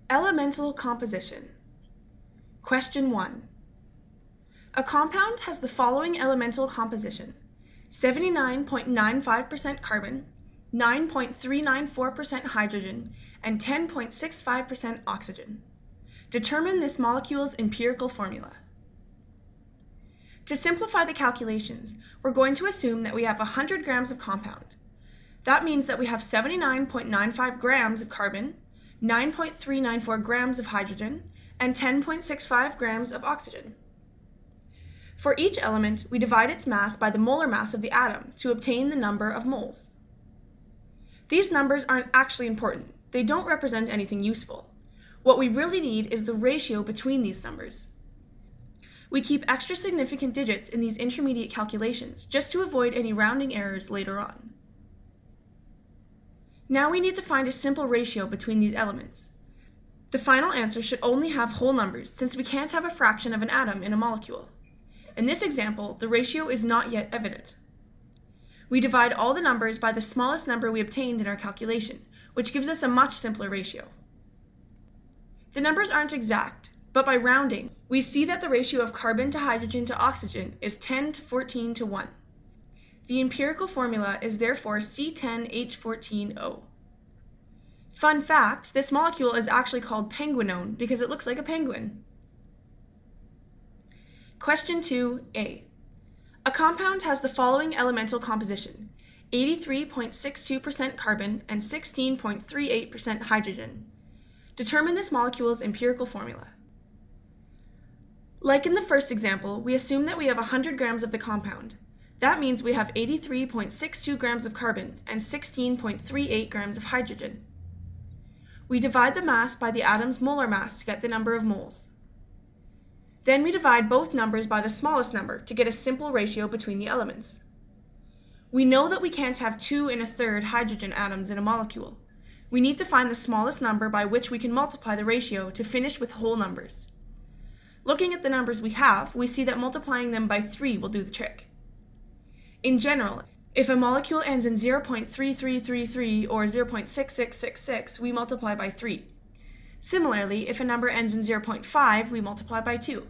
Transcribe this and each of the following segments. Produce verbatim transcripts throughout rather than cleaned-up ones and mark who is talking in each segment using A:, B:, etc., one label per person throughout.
A: Elemental composition. Question one. A compound has the following elemental composition: seventy-nine point nine five percent carbon, nine point three nine four percent hydrogen, and ten point six five percent oxygen. Determine this molecule's empirical formula. To simplify the calculations, we're going to assume that we have one hundred grams of compound. That means that we have seventy-nine point nine five grams of carbon, nine point three nine four grams of hydrogen, and ten point six five grams of oxygen. For each element, we divide its mass by the molar mass of the atom to obtain the number of moles. These numbers aren't actually important. They don't represent anything useful. What we really need is the ratio between these numbers. We keep extra significant digits in these intermediate calculations just to avoid any rounding errors later on. Now we need to find a simple ratio between these elements. The final answer should only have whole numbers, since we can't have a fraction of an atom in a molecule. In this example, the ratio is not yet evident. We divide all the numbers by the smallest number we obtained in our calculation, which gives us a much simpler ratio. The numbers aren't exact, but by rounding, we see that the ratio of carbon to hydrogen to oxygen is ten to fourteen to one. The empirical formula is therefore C ten H fourteen O. Fun fact, this molecule is actually called penguinone because it looks like a penguin. Question two A. A compound has the following elemental composition: eighty-three point six two percent carbon and sixteen point three eight percent hydrogen. Determine this molecule's empirical formula. Like in the first example, we assume that we have one hundred grams of the compound. That means we have eighty-three point six two grams of carbon and sixteen point three eight grams of hydrogen. We divide the mass by the atom's molar mass to get the number of moles. Then we divide both numbers by the smallest number to get a simple ratio between the elements. We know that we can't have two and a third hydrogen atoms in a molecule. We need to find the smallest number by which we can multiply the ratio to finish with whole numbers. Looking at the numbers we have, we see that multiplying them by three will do the trick. In general, if a molecule ends in zero point three three three three or zero point six six six six, we multiply by three. Similarly, if a number ends in zero point five, we multiply by two.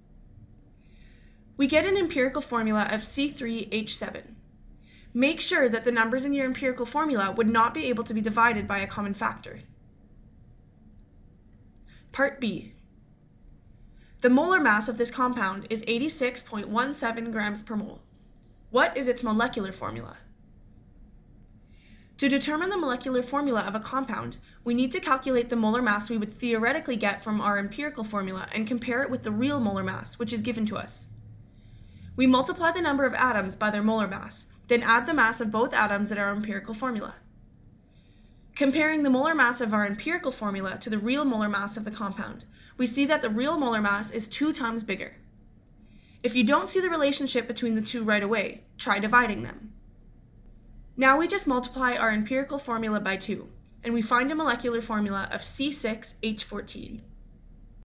A: We get an empirical formula of C three H seven. Make sure that the numbers in your empirical formula would not be able to be divided by a common factor. Part B. The molar mass of this compound is eighty-six point one seven grams per mole. What is its molecular formula? To determine the molecular formula of a compound, we need to calculate the molar mass we would theoretically get from our empirical formula and compare it with the real molar mass, which is given to us. We multiply the number of atoms by their molar mass, then add the mass of both atoms in our empirical formula. Comparing the molar mass of our empirical formula to the real molar mass of the compound, we see that the real molar mass is two times bigger. If you don't see the relationship between the two right away, try dividing them. Now we just multiply our empirical formula by two, and we find a molecular formula of C six H fourteen.